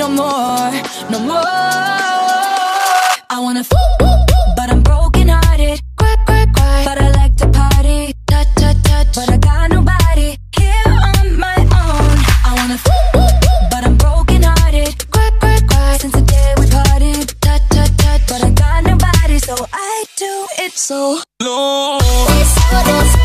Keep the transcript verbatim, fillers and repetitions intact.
no more, no more. I wanna f but I'm broken hearted. Cry, cry, cry, but I like to party. Touch, touch, touch, but I got nobody here on my own. I wanna f but I'm broken hearted. Cry, cry, cry, since the day we parted. Touch, touch, touch, but I got nobody, so I do it so low.